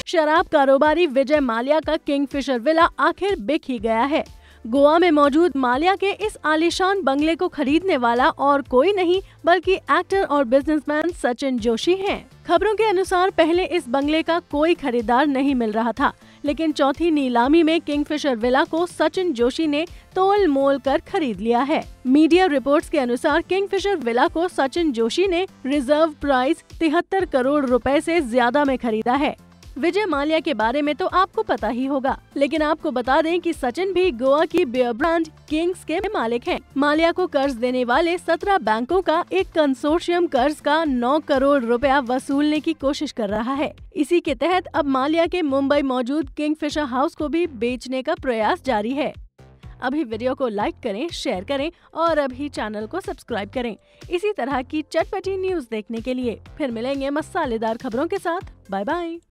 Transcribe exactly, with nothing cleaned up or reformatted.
शराब कारोबारी विजय माल्या का किंगफिशर विला आखिर बिक ही गया है। गोवा में मौजूद माल्या के इस आलीशान बंगले को खरीदने वाला और कोई नहीं बल्कि एक्टर और बिजनेसमैन सचिन जोशी हैं। खबरों के अनुसार पहले इस बंगले का कोई खरीदार नहीं मिल रहा था, लेकिन चौथी नीलामी में किंगफिशर विला को सचिन जोशी ने तोल मोल कर खरीद लिया है। मीडिया रिपोर्ट्स के अनुसार किंगफिशर विला को सचिन जोशी ने रिजर्व प्राइस तिहत्तर करोड़ रुपए से ज्यादा में खरीदा है। विजय माल्या के बारे में तो आपको पता ही होगा, लेकिन आपको बता दें कि सचिन भी गोवा की बियर ब्रांड किंग्स के मालिक हैं। माल्या को कर्ज देने वाले सत्रह बैंकों का एक कंसोर्शियम कर्ज का नौ करोड़ रुपया वसूलने की कोशिश कर रहा है। इसी के तहत अब माल्या के मुंबई मौजूद किंगफिशर हाउस को भी बेचने का प्रयास जारी है। अभी वीडियो को लाइक करें, शेयर करें और अभी चैनल को सब्सक्राइब करें इसी तरह की चटपटी न्यूज देखने के लिए। फिर मिलेंगे मसालेदार खबरों के साथ। Bye bye.